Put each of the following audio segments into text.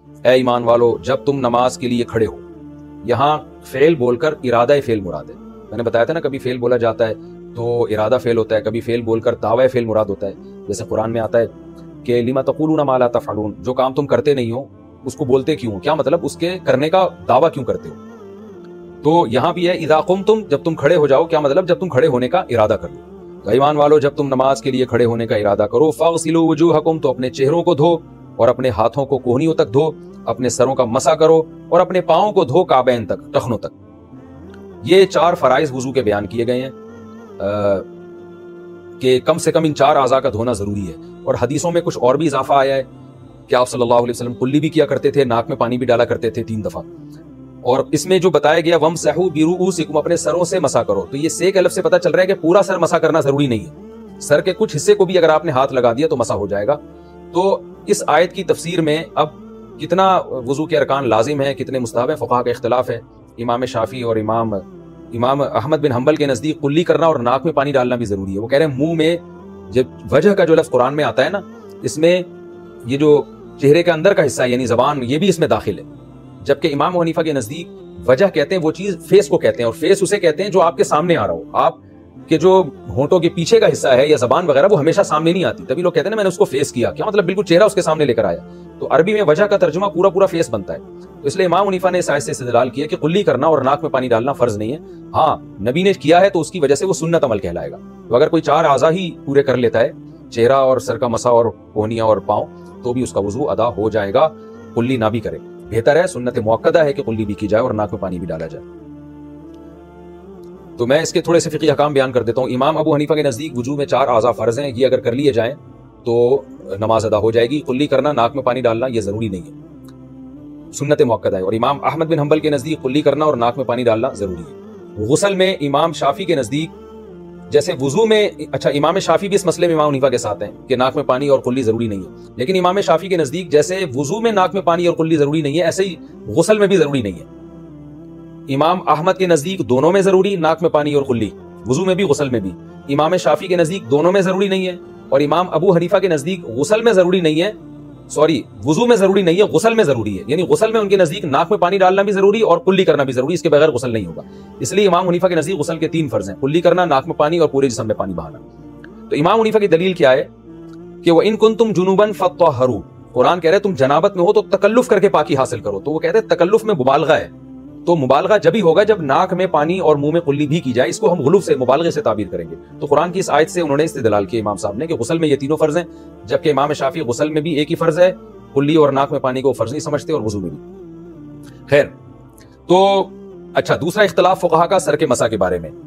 اے ایمان والو جب تم نماز کے لیے کھڑے ہو. یہاں فعل بول کر ارادہ فعل مراد ہے. میں نے بتایا تھا نا کبھی فعل بولا جاتا ہے تو ارادہ فعل ہوتا ہے, کبھی فعل بول کر دعوی فعل مراد ہوتا ہے. جیسے قرآن میں آتا ہے کہ لما تقولون ما لا تفعلون, جو کام تم کرتے نہیں ہو اس کو بولتے کیوں, کیا مطلب اس کے کرنے کا دعویٰ کیوں کرتے ہو. تو یہاں بھی ہے اذا قمتم, جب تم کھڑے ہو جاؤ, کیا مطلب جب تم کھڑے ہونے کا ارادہ کر لو. ایمان والو جب تم نماز کے لیے کھڑے ہونے کا ارادہ کرو, فاغسلوا وجوہکم, تو اپنے چہروں کو دھو اور اپنے ہاتھوں کو کوہنیوں تک دھو, اپنے سروں کا مسح کرو اور اپنے پاؤں کو دھو کعبین تک, ٹخنوں تک. یہ 4 فرائض وضو کے بیان کیے گئے ہیں کہ کم سے کم ان 4 اعضاء کا دھونا ضروری ہے. اور حدیثوں میں کچھ اور بھی اضافہ آیا ہے کہ آپ صلی اللہ علیہ وسلم کلی بھی کیا کرتے تھے, ناک میں پانی بھی ڈالا کرتے تھے 3 دفعہ. اور اس میں جو بتایا گیا وَمْسَحُوا بِرُؤُوسِكُمْ, اپنے سروں سے مسح کرو, تو یہ سے کے لفظ سے پتہ چل رہا ہے کہ پورا سر مسح کرنا ضروری نہیں ہے. سر کے کچھ حصے کو بھی اگر آپ نے ہاتھ لگا دیا تو مسح ہو جائے گا. تو اس آیت کی تفسیر میں اب کتنا وضو کے ارکان لازم ہیں, کتنے مستحب ہیں, فقہا کا اختلاف ہے. امام شافعی اور امام احمد بن حنبل کے نزدیک کلی کرنا اور ناک میں پانی ڈالنا بھی ضروری ہے. وہ کہہ رہے ہیں منہ میں جب وجہ کا جو لفظ قرآن میں آتا ہے نا, اس میں یہ جو چہرے کے اندر کا حصہ ہے یعنی زبان, یہ بھی اس میں داخل ہے. جبکہ امام ابو حنیفہ کے نزدیک وجہ کہتے ہیں وہ چیز فیس کو کہتے ہیں, اور فیس اسے کہتے ہیں جو آپ کے سامنے آ رہا ہو. آپ کے جو ہونٹوں کے پیچھے کا حصہ ہے یا زبان وغیرہ وہ ہمیشہ سامنے نہیں آتی, تبھی لوگ کہتے ہیں نا میں نے اس کو فیس کیا, کیا مطلب بالکل چہرہ اس کے سامنے لے کر آیا. تو عربی میں وجہ کا ترجمہ پورا فیس بنتا ہے. تو اس لیے امام حنیفہ نے اس آیت سے استدلال کیا کہ کلی کرنا اور ناک میں پانی ڈالنا فرض نہیں ہے. ہاں نبی نے کیا ہے تو اس کی وجہ سے وہ سنت عمل کہلائے گا. تو اگر کوئی 4 اعضاء ہی پورے کر لیتا ہے, چہرہ اور سر کا مسح اور کوہنیاں اور پاؤں, تو بھی اس کا وضو ادا ہو جائے گا, کلی نہ بھی کرے. بہتر ہے, سنت مؤکدہ ہے کہ کلی بھی کی جائے اور ناک میں پانی بھی ڈالا جائے. تو میں اس کے تھوڑے سے فقہی احکام بیان کر دیتا ہوں. امام ابو حنیفہ کے نزدیک وضو میں 4 اعضاء فرض ہیں, یہ اگر کر لیے جائیں تو نماز ادا ہو جائے گی. کلی کرنا, ناک میں پانی ڈالنا یہ ضروری نہیں ہے, سنت مؤکدہ ہے. اور امام احمد بن حنبل کے نزدیک کلی کرنا اور ناک میں پانی ڈالنا ضروری ہے. غسل میں امام شافعی کے نزدیک جیسے وضو میں, اچھا امام شافعی بھی اس مسئلے میں امام حنیفہ کے ساتھ ہیں کہ ناک میں پانی اور کلی ضروری نہیں ہے, لیکن امام شافعی کے نزدیک جیسے وضو میں ناک میں پانی اور کلی ضروری نہیں ہے, ایسے ہی غسل میں بھی ضروری نہیں ہے. امام احمد کے نزدیک دونوں میں ضروری, ناک میں پانی اور کلی, وضو میں بھی غسل میں بھی. امام شافعی کے نزدیک دونوں میں ضروری نہیں ہے, اور امام ابو حنیفہ کے نزدیک غسل میں ضروری نہیں ہے, وضو میں ضروری نہیں ہے, غسل میں ضروری ہے. یعنی غسل میں ان کے نزدیک ناک میں پانی ڈالنا بھی ضروری اور کلی کرنا بھی ضروری, اس کے بغیر غسل نہیں ہوگا. اس لیے امام حنیفہ کے نزدیک غسل کے 3 فرض ہیں, کلی کرنا, ناک میں پانی اور پورے جسم میں پانی بہانا. تو امام حنیفہ کی دلیل کیا ہے کہ وَإِن كُنتُمْ جُنُوبًا فَطَّهَّرُوا, قرآن کہہ رہے تم جنابت میں ہو تو تکلف کر کے پاکی حاصل کرو. تو وہ کہتے ہیں تکلف میں مبالغہ ہے, تو مبالغہ جب ہی ہوگا جب ناک میں پانی اور منہ میں کلی بھی کی جائے. اس کو ہم غلو سے, مبالغے سے تعبیر کریں گے. تو قرآن کی اس آیت سے انہوں نے استدلال کیا امام صاحب نے کہ غسل میں یہ 3 فرض ہیں, جبکہ امام شافعی غسل میں بھی ایک ہی فرض ہے, کلی اور ناک میں پانی کو فرض نہیں سمجھتے, اور وضو میں بھی. خیر, تو اچھا دوسرا اختلاف فقہا کا سر کے مسح کے بارے میں.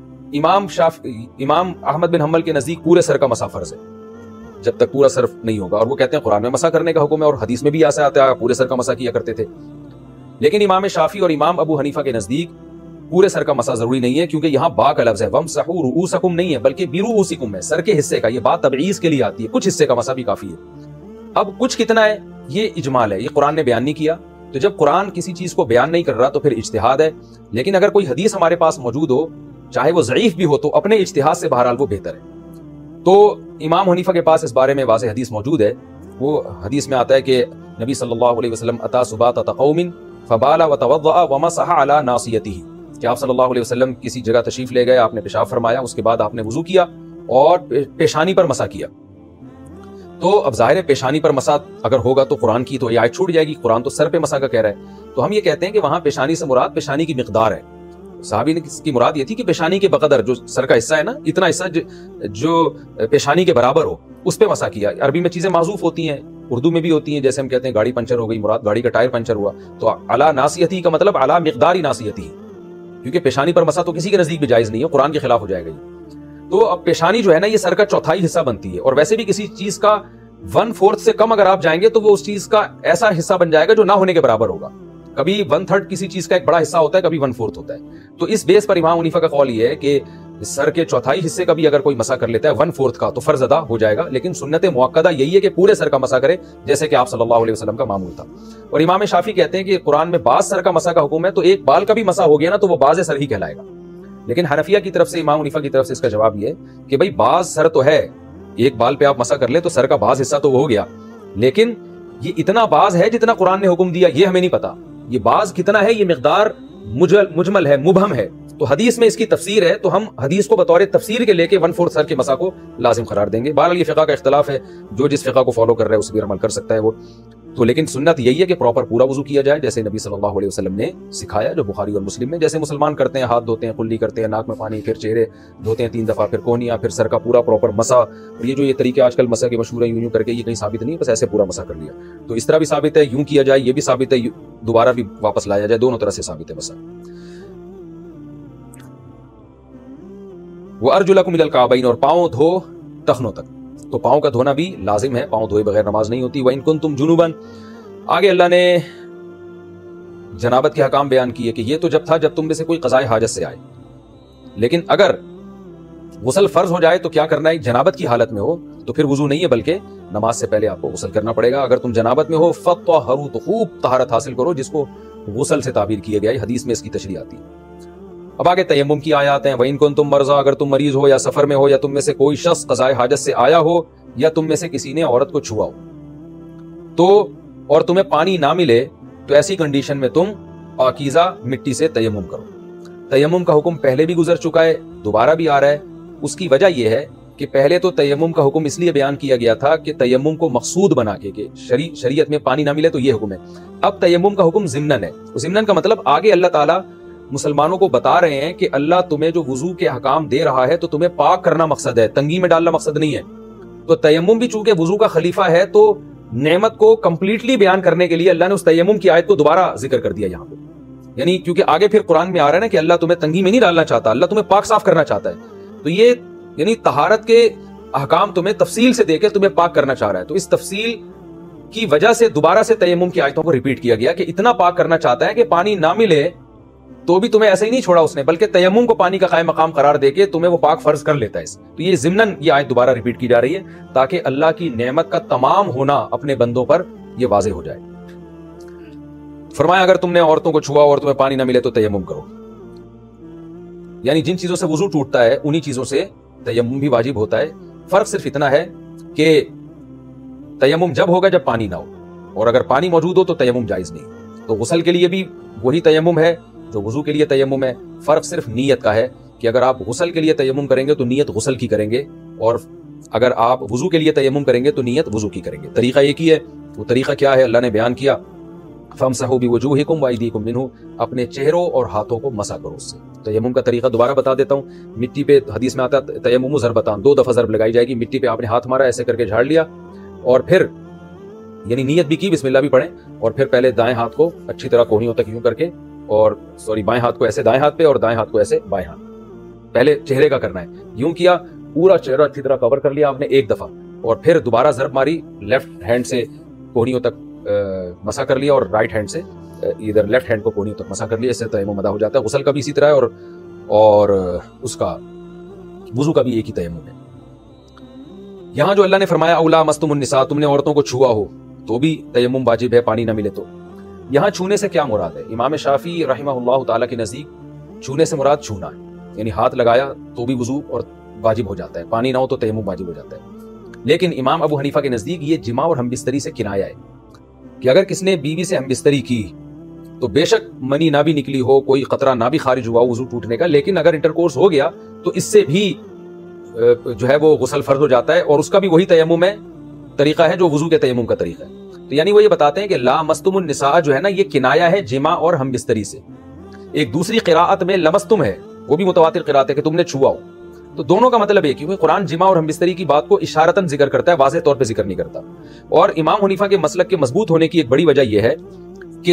امام احمد بن حنبل کے نزدیک پورے سر کا مسح فرض ہے جب تک پورا سر نہیں ہوگا, اور وہ کہتے ہیں قرآن میں مسح کرنے کا حکم ہے اور حدیث میں بھی ایسا آتا ہے پورے سر کا مسح کیا کرتے تھے. لیکن امام شافعی اور امام ابو حنیفہ کے نزدیک پورے سر کا مسح ضروری نہیں ہے, کیونکہ یہاں با کا لفظ ہے, وَامْسَحُوا رُؤُوسَكُمْ نہیں ہے بلکہ بِرُؤُوسِكُمْ ہے, سر کے حصے کا. یہ بات تبعیض کے لیے آتی ہے, کچھ حصے کا مسح بھی کافی ہے. اب کچھ کتنا ہے یہ اجمال ہے, یہ قرآن نے بیان نہیں کیا. تو جب قرآن کسی چیز کو بیان نہیں کر رہا تو پھر اجتہاد ہے. لیکن اگر کوئی حدیث ہمارے پاس موجود ہو, چاہے وہ ضعیف بھی ہو, تو اپنے اجتہاد سے بہرحال وہ بہتر ہے. تو امام حنیفہ کے پاس اس بارے میں واضح حدیث موجود ہے. وہ حدیث میں آتا ہے کہ نبی صلی اللہ علیہ وسلم اتا سباطۃ قوم فبال وتوضأ ومسح على ناصیتہ, کہ آپ صلی اللہ علیہ وسلم کسی جگہ تشریف لے گئے, آپ نے پیشاب فرمایا, اس کے بعد آپ نے وضو کیا اور پیشانی پر مسح کیا. تو اب ظاہر ہے پیشانی پر مسح اگر ہوگا تو قرآن کی تو یہ آیت چھوٹ جائے گی, قرآن تو سر پہ مسح کا کہہ رہا ہے. تو ہم یہ کہتے ہیں کہ وہاں پیشانی سے مراد پیشانی کی مقدار ہے. صحابی نے کی مراد یہ تھی کہ پیشانی کے بقدر جو سر کا حصہ ہے نا, اتنا حصہ جو پیشانی کے برابر ہو اس پہ مسح کیا. عربی میں چیزیں معذوف ہوتی ہیں, اردو میں بھی ہوتی ہیں, جیسے ہم کہتے ہیں گاڑی پنچر ہو گئی, مراد گاڑی کا ٹائر پنچر ہوا, تو علی ناصیتہ کا مطلب علی مقدار ناصیتہ, کیونکہ پیشانی پر مسح تو کسی کے نزدیک بھی جائز نہیں ہے, قرآن کے خلاف ہو جائے گا. تو اب پیشانی جو ہے نا یہ سر کا چوتھائی حصہ بنتی ہے, اور ویسے بھی کسی چیز کا 1/4 سے کم اگر آپ جائیں گے تو وہ اس چیز کا ایسا حصہ بن جائے گا جو نہ ہونے کے برابر ہوگا. کبھی 1/3 کسی چیز کا ایک بڑا حصہ ہوتا ہے, کبھی 1/4 ہوتا ہے. تو اس بیس پر امام حنیفہ کا قول یہ ہے کہ سر کے چوتھائی حصے کا بھی اگر کوئی مسح کر لیتا ہے 1/4 کا تو فرض ادا ہو جائے گا. لیکن سنت مؤکدہ یہی ہے کہ پورے سر کا مسح کرے, جیسے کہ آپ صلی اللہ علیہ وسلم کا معمول تھا. اور امام شافعی کہتے ہیں کہ قرآن میں بعض سر کا مسح کا حکم ہے, تو ایک بال کا بھی مسح ہو گیا نا تو وہ باز سر ہی کہلائے گا. لیکن حنفیہ کی طرف سے, امام حنیفہ کی طرف سے اس کا جواب یہ ہے کہ بھائی بعض سر تو ہے, ایک بال پہ آپ مسح کر لیں تو سر کا بعض حصہ تو وہ ہو گیا, لیکن یہ اتنا باز ہے جتنا قرآن نے حکم دیا یہ ہمیں نہیں پتا. یہ باز کتنا ہے، یہ مقدار مجمل ہے، مبہم ہے. تو حدیث میں اس کی تفسیر ہے، تو ہم حدیث کو بطور تفسیر کے لے کے 1/4 سر کے مسا کو لازم قرار دیں گے. بہرحال یہ فقہ کا اختلاف ہے، جو جس فقہ کو فالو کر رہا ہے اس پر عمل کر سکتا ہے وہ. تو لیکن سنت یہی ہے کہ پراپر پورا وضو کیا جائے جیسے نبی صلی اللہ علیہ وسلم نے سکھایا، جو بخاری اور مسلم میں جیسے مسلمان کرتے ہیں، ہاتھ دھوتے ہیں، کلی کرتے ہیں، ناک میں پانی، پھر چہرے دھوتے ہیں 3 دفعہ، پھر کونیاں، پھر سر کا پورا پراپر مسا. اور یہ جو یہ طریقے آج کل مسا کے مشہور ہیں، یوں کر کے، یہ کہیں ثابت نہیں ہے، بس ایسے پورا مسا کر لیا. تو اس طرح بھی ثابت ہے، یوں کیا جائے یہ بھی ثابت ہے، دوبارہ بھی واپس لایا جائے، دونوں طرح سے ثابت ہے مسا. وَأَرْجُلَكُمْ إِلَى الْكَعْبَيْنِ، اور پاؤں دھو ٹخنوں تک. تو پاؤں کا دھونا بھی لازم ہے، پاؤں دھوئے بغیر نماز نہیں ہوتی. وَإِن كُنتُمْ جُنُوبًا، آگے اللہ نے جنابت کے حکام بیان کیے کہ یہ تو جب تھا جب تم میں سے کوئی قضائے حاجت سے آئے، لیکن اگر غسل فرض ہو جائے تو کیا کرنا ہے؟ جنابت کی حالت میں ہو تو پھر وضو نہیں ہے بلکہ نماز سے پہلے آپ کو غسل کرنا پڑے گا. اگر تم جنابت میں ہو فَطَّهَّرُوا، تو خوب طہارت حاصل کرو، جس کو غسل سے تعبیر کیا گیا ہے، حدیث میں اس کی تشریح آتی ہے. اب آگے تیمم کی آیات ہیں. وَإِن كُنتُم مَرْضَىٰ، اگر تم مریض ہو یا سفر میں ہو یا تم میں سے کوئی شخص قضائے حاجت سے آیا ہو یا تم میں سے کسی نے عورت کو چھوا ہو تو اور تمہیں پانی نہ ملے تو ایسی کنڈیشن میں تم پاکیزہ مٹی سے تیمم کرو. تیمم کا حکم پہلے بھی گزر چکا ہے، دوبارہ بھی آ رہا ہے. اس کی وجہ یہ ہے کہ پہلے تو تیمم کا حکم اس لیے بیان کیا گیا تھا کہ تیمم کو مقصود بنا کے کہ شریعت میں پانی نہ ملے تو یہ حکم ہے. اب تیمم کا حکم ضمناً ہے. ضمناً کا مطلب آگے اللہ تعالیٰ مسلمانوں کو بتا رہے ہیں کہ اللہ تمہیں جو وضو کے حکام دے رہا ہے تو تمہیں پاک کرنا مقصد ہے، تنگی میں ڈالنا مقصد نہیں ہے. تو تیمم بھی چونکہ وضو کا خلیفہ ہے تو نعمت کو کمپلیٹلی بیان کرنے کے لیے اللہ نے اس تیمم کی آیت کو دوبارہ ذکر کر دیا یہاں پہ. یعنی کیونکہ آگے پھر قرآن میں آ رہا ہے نا کہ اللہ تمہیں تنگی میں نہیں ڈالنا چاہتا، اللہ تمہیں پاک صاف کرنا چاہتا ہے. تو یہ یعنی طہارت کے احکام تمہیں تفصیل سے دے کے تمہیں پاک کرنا چاہ رہا ہے. تو اس تفصیل کی وجہ سے دوبارہ سے تیمم کی آیتوں کو ریپیٹ کیا گیا کہ اتنا پاک کرنا چاہتا ہے کہ پانی نہ ملے تو بھی تمہیں ایسے ہی نہیں چھوڑا اس نے، بلکہ تیمم کو پانی کا قائم مقام قرار دے کے تمہیں وہ پاک فرض کر لیتا ہے. تو یہ ضمناً یہ آیت دوبارہ ریپیٹ کی جا رہی ہے تاکہ اللہ کی نعمت کا تمام ہونا اپنے بندوں پر یہ واضح ہو جائے. فرمایا اگر تم نے عورتوں کو چھوا اور تمہیں پانی نہ ملے تو تیمم کرو. یعنی جن چیزوں سے وضو ٹوٹتا ہے انہی چیزوں سے تیمم بھی واجب ہوتا ہے. فرق صرف اتنا ہے کہ تیمم جب ہوگا جب پانی نہ ہو، اور اگر پانی موجود ہو تو تیمم جائز نہیں. تو غسل کے لیے بھی وہی تیمم ہے جو وضو کے لیے تیمم ہے. فرق صرف نیت کا ہے کہ اگر آپ غسل کے لیے تیمم کریں گے تو نیت غسل کی کریں گے، اور اگر آپ وضو کے لیے تیمم کریں گے تو نیت وضو کی کریں گے. طریقہ ایک ہی ہے. وہ طریقہ کیا ہے اللہ نے بیان کیا، فَامْسَحُوا بِوُجُوهِكُمْ وَأَيْدِيكُمْ مِنْهُ، اپنے چہروں اور ہاتھوں کو مسح کرو اس سے. تیمم کا طریقہ دوبارہ بتا دیتا ہوں. مٹی پہ حدیث میں آتا ہے تیمم ضربتان، 2 دفعہ ضرب لگائی جائے گی. مٹی پہ آپ نے ہاتھ مارا، ایسے کر کے جھاڑ لیا، اور پھر یعنی نیت بھی کی، بسم اللہ بھی پڑھیں، اور پھر پہلے دائیں ہاتھ کو اچھی طرح کونیوں تک یوں کر کے، اور بائیں ہاتھ کو ایسے دائیں ہاتھ پہ اور دائیں ہاتھ کو ایسے بائیں ہاتھ. پہلے چہرے کا کرنا ہے، یوں کیا، پورا چہرہ اچھی طرح کور کر لیا آپ نے ایک دفعہ، اور پھر دوبارہ ضرب ماری، لیفٹ ہینڈ سے کونیوں تک مسح کر لیا، اور رائٹ ہینڈ سے ادھر لیفٹ ہینڈ کو کونیوں تک مسح کر لیا. اس سے تیمم ادا ہو جاتا ہے. غسل کا بھی اسی طرح ہے، اور اس کا وضو کا بھی ایک ہی تیمم ہے. یہاں جو اللہ نے فرمایا اولا مستم النساء، تم نے عورتوں کو چھوا ہو تو بھی تیمم واجب ہے پانی نہ ملے تو. یہاں چھونے سے کیا مراد ہے؟ امام شافعی رحمہ اللہ تعالیٰ کے نزدیک چھونے سے مراد چھونا ہے، یعنی ہاتھ لگایا تو بھی وضو اور واجب ہو جاتا ہے، پانی نہ ہو تو تیمم واجب ہو جاتا ہے. لیکن امام ابو حنیفہ کے نزدیک یہ جماع اور ہم بستری سے کنایا ہے کہ اگر کس نے بیوی سے ہم بستری کی تو بے شک منی نہ بھی نکلی ہو، کوئی قطرہ نہ بھی خارج ہوا وضو ٹوٹنے کا، لیکن اگر انٹرکورس ہو گیا تو اس سے بھی جو ہے وہ غسل فرض ہو جاتا ہے، اور اس کا بھی وہی تیمم ہے، طریقہ ہے جو وضو کے تیمم کا طریقہ ہے. تو یعنی وہ یہ بتاتے ہیں کہ لا مستم النساء جو ہے نا یہ کنایا ہے جماع اور ہم بستری سے. ایک دوسری قراءت میں لمستم ہے، وہ بھی متواتر قراءت ہے کہ تم نے چھوا ہو. تو دونوں کا مطلب ہے کہ قرآن جماع اور ہم بستری کی بات کو اشارتاً ذکر کرتا ہے، واضح طور پہ ذکر نہیں کرتا. اور امام حنیفہ کے مسلک کے مضبوط ہونے کی ایک بڑی وجہ یہ ہے کہ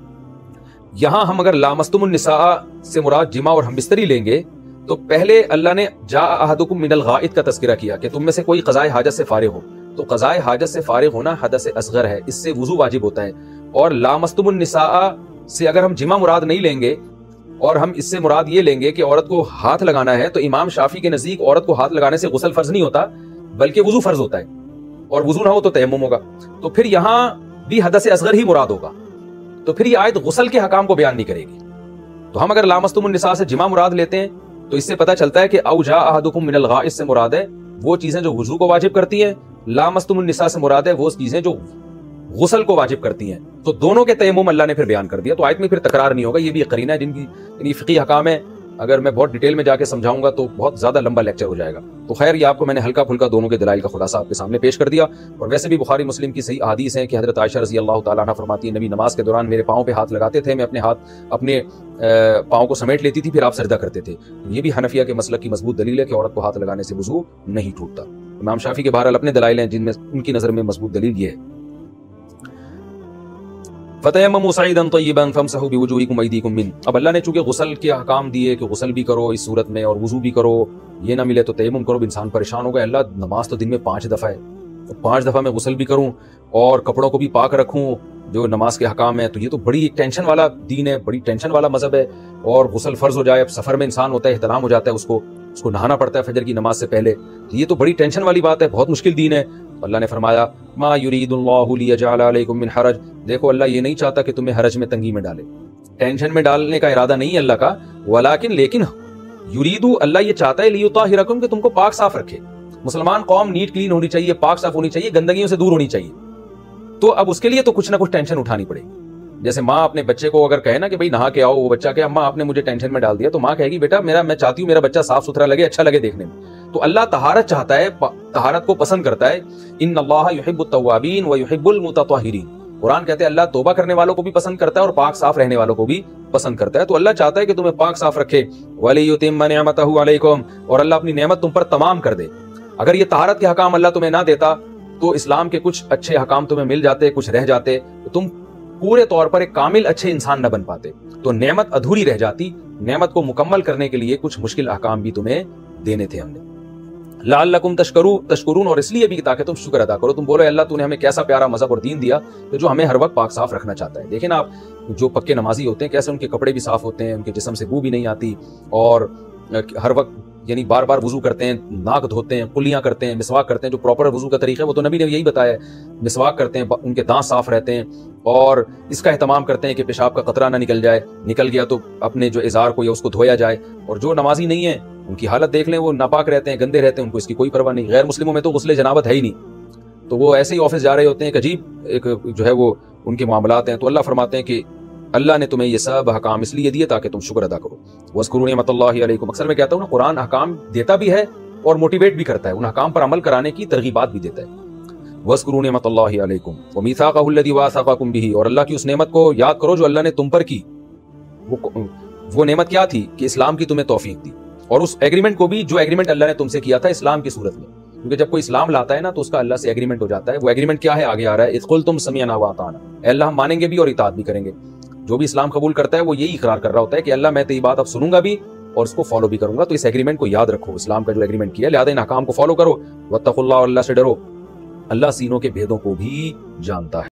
یہاں ہم اگر لامستم النساء سے مراد جماع اور ہم بستری لیں گے تو پہلے اللہ نے جاء احدکم من الغائط کا تذکرہ کیا کہ تم میں سے کوئی قضائے حاجت سے فارغ ہو. تو قضائے حاجت سے فارغ ہونا حدث اصغر ہے، اس سے وضو واجب ہوتا ہے. اور لامستم النساء سے اگر ہم جماع مراد نہیں لیں گے اور ہم اس سے مراد یہ لیں گے کہ عورت کو ہاتھ لگانا ہے، تو امام شافعی کے نزدیک عورت کو ہاتھ لگانے سے غسل فرض نہیں ہوتا بلکہ وضو فرض ہوتا ہے، اور وضو نہ ہو تو تیمم ہوگا. تو پھر یہاں بھی حدث اصغر ہی مراد ہوگا. تو پھر یہ آیت غسل کے حکام کو بیان نہیں کرے گی. تو ہم اگر لامستم النساء سے جماع مراد لیتے ہیں تو اس سے پتہ چلتا ہے کہ او جاء احدکم من الغائط سے مراد ہے وہ چیزیں جو وضو کو واجب کرتی ہیں، لامستم النساء سے مراد ہے وہ چیزیں جو غسل کو واجب کرتی ہیں، تو دونوں کے تیمم اللہ نے پھر بیان کر دیا، تو آیت میں پھر تکرار نہیں ہوگا۔ یہ بھی ایک قرینہ ہے جن کی فقہی حکام ہے، اگر میں بہت ڈیٹیل میں جا کے سمجھاؤں گا تو بہت زیادہ لمبا لیکچر ہو جائے گا۔ تو خیر یہ آپ کو میں نے ہلکا پھلکا دونوں کے دلائل کا خلاصہ آپ کے سامنے پیش کر دیا۔ اور ویسے بھی بخاری مسلم کی صحیح احادیث ہیں کہ حضرت عائشہ رضی اللہ تعالیٰ عنہ فرماتی ہیں، نبی نماز کے دوران میرے پاؤں پہ ہاتھ لگاتے تھے، میں اپنے پاؤں کو سمیٹ لیتی تھی، پھر آپ سجدہ کرتے تھے۔ یہ بھی حنفیہ کے مسلک کی مضبوط دلیل ہے کہ عورت کو ہاتھ لگانے سے وضو نہیں ٹوٹتا۔ امام شافعی کے بہرحال اپنے دلائل ہیں جن میں ان کی نظر میں مضبوط دلیل یہ ہے۔ فَتَيَمَّمُوا صَعِيدًا طَيِّبًا فَامْسَحُوا بِوُجُوهِكُمْ وَأَيْدِيكُمْ مِنْهُ۔ اب اللہ نے چونکہ غسل کے احکام دیے کہ غسل بھی کرو اس صورت میں اور وضو بھی کرو، یہ نہ ملے تو تیمم کرو، انسان پریشان ہوگا، اللہ نماز تو دن میں 5 دفعہ ہے، تو 5 دفعہ میں غسل بھی کروں اور کپڑوں کو بھی پاک رکھوں جو نماز کے حکام ہیں، تو یہ تو بڑی ایک ٹینشن والا دین ہے، بڑی ٹینشن والا مذہب ہے۔ اور غسل فرض ہو جائے، اب سفر میں انسان ہوتا ہے، احتلام ہو جاتا ہے، اس کو نہانا پڑتا ہے فجر کی نماز سے پہلے، یہ تو بڑی ٹینشن والی بات ہے، بہت مشکل دین ہے۔ اللہ نے فرمایا ما یرید اللہ لیجعل علیکم من حرج، دیکھو اللہ یہ نہیں چاہتا کہ تمہیں حرج میں تنگی میں ڈالے، ٹینشن میں ڈالنے کا ارادہ نہیں ہے اللہ کا، لیکن یریدو اللہ یہ چاہتا ہے لیطہرکم کہ تم کو پاک صاف رکھے۔ مسلمان قوم نیٹ کلین ہونی چاہیے، پاک صاف ہونی چاہیے، گندگیوں سے دور ہونی چاہیے، تو اب اس کے لیے تو کچھ نہ کچھ ٹینشن اٹھانی پڑے گی۔ جیسے ماں اپنے بچے کو اگر کہے نا کہ بھائی نہا کے آؤ، وہ بچہ کہ اماں آپ نے مجھے ٹینشن میں ڈال دیا، تو ماں کہے گی بیٹا میں چاہتی ہوں میرا بچہ صاف ستھرا لگے، اچھا لگے دیکھنے میں۔ تو اللہ طہارت چاہتا ہے، طہارت کو پسند کرتا ہے۔ ان اللہ یحب التوابین ویحب المتطہرین، قرآن کہتے ہیں اللہ توبہ کرنے والوں کو بھی پسند کرتا ہے اور پاک صاف رہنے والوں کو بھی پسند کرتا ہے، تو اللہ چاہتا ہے کہ تمہیں پاک صاف رکھے۔ وَلِيُتِمَّ نِعْمَتَهُ عَلَيْكُمْ، اور اللہ اپنی نعمت تم پر تمام کر دے۔ اگر یہ طہارت کے حکام اللہ تمہیں نہ دیتا تو اسلام کے کچھ اچھے حکام تمہیں مل جاتے، کچھ رہ جاتے، تو تم پورے طور پر ایک کامل اچھے انسان نہ بن پاتے، تو نعمت ادھوری رہ جاتی۔ نعمت کو مکمل کرنے کے لیے کچھ مشکل احکام بھی تمہیں دینے تھے ہم نے۔ لعلکم تشکرون، اور اس لیے بھی تاکہ تم شکر ادا کرو، تم بولو اللہ تو نے ہمیں کیسا پیارا مذہب اور دین دیا جو ہمیں ہر وقت پاک صاف رکھنا چاہتا ہے۔ دیکھیں نا آپ جو پکے نمازی ہوتے ہیں کیسے ان کے کپڑے بھی صاف ہوتے ہیں، ان کے جسم سے بو بھی نہیں آتی، اور ہر وقت یعنی بار بار وضو کرتے ہیں، ناک دھوتے ہیں، کلیاں کرتے ہیں، مسواک کرتے ہیں، جو پراپر وضو کا طریقہ ہے وہ تو نبی نے یہی بتایا ہے، مسواک کرتے ہیں، ان کے دانت صاف رہتے ہیں، اور اس کا اہتمام کرتے ہیں کہ پیشاب کا قطرہ نہ نکل جائے، نکل گیا تو اپنے جو ازار کو یا اس کو دھویا جائے۔ اور جو نمازی نہیں ہیں ان کی حالت دیکھ لیں، وہ ناپاک رہتے ہیں، گندے رہتے ہیں، ان کو اس کی کوئی پرواہ نہیں۔ غیر مسلموں میں تو غسل جنابت ہے ہی نہیں، تو وہ ایسے ہی آفس جا رہے ہوتے ہیں، ایک عجیب ایک جو ہے وہ ان کے معاملات ہیں۔ تو اللہ فرماتے ہیں کہ اللہ نے تمہیں یہ سب احکام اس لیے دیے تاکہ تم شکر ادا کرو۔ وَاذْكُرُوا نِعْمَتَ اللَّهِ عَلَيْكُمْ، اکثر میں کہتا ہوں نا قرآن احکام دیتا بھی ہے اور موٹیویٹ بھی کرتا ہے، ان احکام پر عمل کرانے کی ترغیبات بھی دیتا ہے۔ وَاذْكُرُوا نِعْمَتَ اللَّهِ عَلَيْكُمْ وَمِيثَاقَهُ الَّذِي وَاثَقَكُم بِهِ، اور اللہ کی اس نعمت کو یاد کرو جو اللہ نے تم پر کی۔ وہ نعمت کیا تھی کہ اسلام کی تمہیں توفیق دی، اور اس ایگریمنٹ کو بھی جو ایگریمنٹ اللہ نے تم سے کیا تھا اسلام کی صورت میں، کیونکہ جب کوئی اسلام لاتا ہے نا تو اس کا اللہ سے ایگریمنٹ ہو جاتا ہے۔ وہ ایگریمنٹ کیا ہے؟ آگے آ رہا ہے، اذ قلتم سمعنا واطعنا، اے اللہ ہم مانیں گے بھی اور اطاعت بھی کریں گے۔ جو بھی اسلام قبول کرتا ہے وہ یہی اقرار کر رہا ہوتا ہے کہ اللہ میں تیری بات اب سنوں گا بھی اور اس کو فالو بھی کروں گا۔ تو اس ایگریمنٹ کو یاد رکھو، اسلام کا جو ایگریمنٹ کیا، لہذا ان احکام کو فالو کرو۔ واتقوا اللہ، اور اللہ سے ڈرو، اللہ سینوں کے بھیدوں کو بھی جانتا ہے۔